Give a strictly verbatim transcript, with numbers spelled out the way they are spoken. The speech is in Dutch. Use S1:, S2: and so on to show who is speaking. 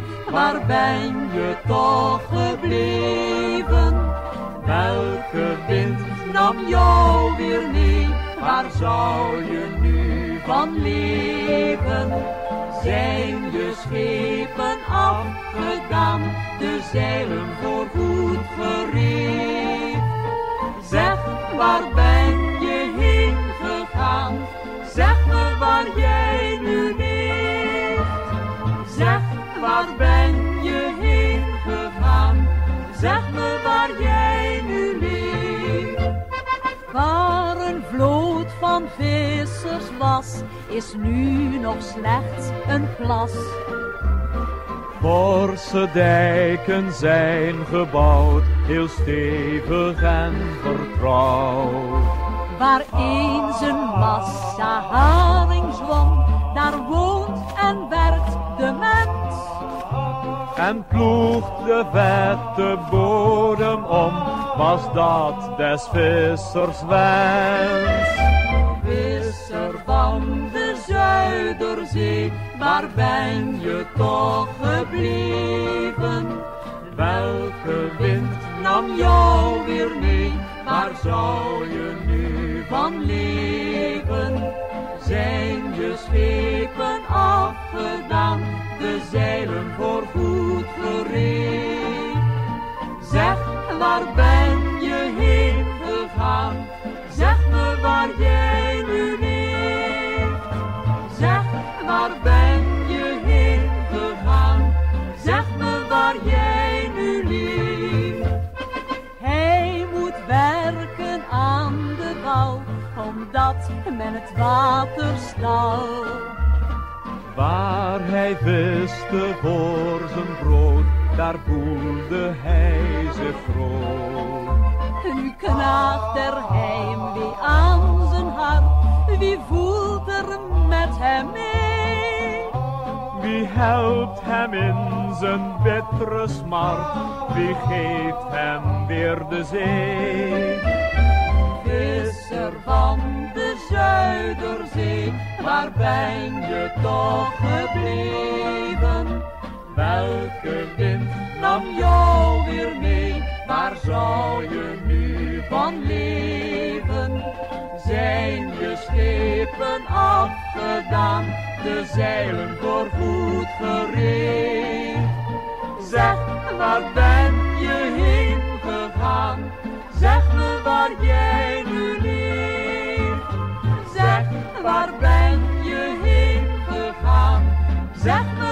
S1: waar ben je toch gebleven? Welke wind nam jou weer mee, waar zou je nu van leven? Zijn je schepen afgedaan, de zeilen voorgoed gereed? Zeg, waar ben je heen gegaan? Zeg me waar jij nu leeft. Zeg, waar ben je heen gegaan? Zeg me waar jij nu leeft. Waar een vloot van vissers was, is nu nog slechts een plas.
S2: Forse dijken zijn gebouwd, heel stevig en vertrouwd.
S1: Waar eens een massa haring zwom, daar woont en werkt de mens.
S2: En ploegt de vette bodem om, was dat des vissers wens.
S1: Visser van de Zuiderzee, waar ben je toch gebleven? Welke wind nam jou weer mee, waar zou je nu van leven? Zijn je schepen afgedaan, de zeilen voorgoed gereed? Zeg, waar ben je heen gegaan? Zeg me waar jij nu leeft. Zeg, waar ben je heen gegaan? Zeg me waar jij nu leeft. Hij moet werken aan de wal, omdat men het water stal.
S2: Waar hij viste voor zijn brood, daar voelde hij zich groot.
S1: Nu knaagt er heimwee aan zijn hart, wie voelt er met hem mee?
S2: Wie helpt hem in zijn bittere smart, wie geeft hem weer de zee?
S1: Visser van de Zuiderzee, waar ben je toch gebleven? Welke wind nam jou weer mee, waar zou je nu van leven? Zijn je schepen afgedaan, de zeilen voorgoed gereed? Zeg, waar ben je heen gegaan? Zeg me waar jij nu leeft. Zeg, waar ben je heen gegaan? Zeg me